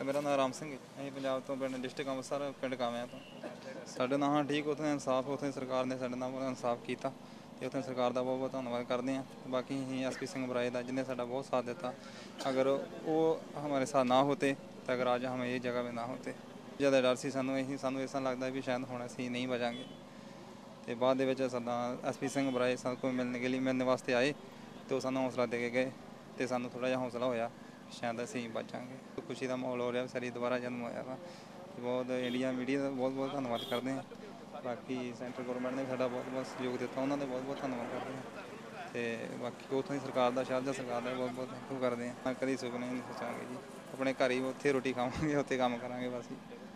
मेरा नाम राम सिंह है। ਅਸੀਂ ਪੰਜਾਬ ਤੋਂ ਪਿੰਡ ਡਿਸਟ੍ਰਿਕਟ ਅੰਮ੍ਰਿਤਸਰ ਪਿੰਡ ਕਾਵਿਆਂ ਤੋਂ। ਸਾਡੇ ਨਾਲ ਹਾਂ ਠੀਕ, ਉੱਥੇ ਇਨਸਾਫ, ਉੱਥੇ ਸਰਕਾਰ ਨੇ ਸਾਡੇ ਨਾਲ ਇਨਸਾਫ ਕੀਤਾ ਅਤੇ ਉੱਥੇ ਸਰਕਾਰ ਦਾ ਬਹੁਤ ਬਹੁਤ ਧੰਨਵਾਦ ਕਰਦੇ ਹਾਂ। ਬਾਕੀ ਅਸੀਂ ਐਸ ਪੀ ਸਿੰਘ ਬਰਾਏ ਦਾ, ਜਿਹਨੇ ਸਾਡਾ बहुत साथ देता। अगर वो हमारे साथ ना होते तो अगर आज हम ये जगह पे ना होते। ज़्यादा डर ਸੀ ਸਾਨੂੰ ਇਸ ਤਰ੍ਹਾਂ ਲੱਗਦਾ ਵੀ ਸ਼ਾਇਦ ਹੁਣ ਅਸੀਂ ਨਹੀਂ ਬਚਾਂਗੇ। ਅਤੇ ਬਾਅਦ ਦੇ ਵਿੱਚ ਸਾਡਾ ਐਸ ਪੀ ਸਿੰਘ ਬਰਾਏ ਸਾਡੇ ਕੋਲ ਮਿਲਣ ਵਾਸਤੇ ਆਏ ਅਤੇ ਉਹ ਸਾਨੂੰ ਹੌਸਲਾ ਦੇ ਕੇ ਗਏ ਅਤੇ ਸਾਨੂੰ ਥੋੜ੍ਹਾ ਜਿਹਾ ਹੌਸਲਾ ਹੋਇਆ ਸ਼ਾਇਦ ਅਸੀਂ ਬਚਾਂਗੇ। ਖੁਸ਼ੀ ਦਾ ਮਾਹੌਲ ਹੋ ਰਿਹਾ, ਸਾਡੀ ਦੁਬਾਰਾ ਜਨਮ ਹੋਇਆ ਵਾ। ਬਹੁਤ ਇੰਡੀਆ ਮੀਡੀਆ ਦਾ ਬਹੁਤ ਬਹੁਤ ਧੰਨਵਾਦ ਕਰਦੇ ਹਾਂ। ਬਾਕੀ ਸੈਂਟਰ ਗੌਰਮੈਂਟ ਨੇ ਸਾਡਾ ਬਹੁਤ ਬਹੁਤ ਸਹਿਯੋਗ ਦਿੱਤਾ, ਉਹਨਾਂ ਦਾ ਬਹੁਤ ਬਹੁਤ ਧੰਨਵਾਦ ਕਰਦੇ ਹਾਂ। ਅਤੇ ਬਾਕੀ ਉੱਥੋਂ ਦੀ ਸਰਕਾਰ ਦਾ, ਸ਼ਾਰਜਾ ਸਰਕਾਰ ਦਾ ਬਹੁਤ ਬਹੁਤ ਥੈਂਕ ਯੂ ਕਰਦੇ ਹਾਂ। ਕਦੀ ਸੁਪਨੇ ਨਹੀਂ ਸੋਚਾਂਗੇ ਜੀ, ਆਪਣੇ ਘਰ ਹੀ ਉੱਥੇ ਰੋਟੀ ਖਾਵਾਂਗੇ, ਉੱਥੇ ਕੰਮ ਕਰਾਂਗੇ ਬਸ ਜੀ।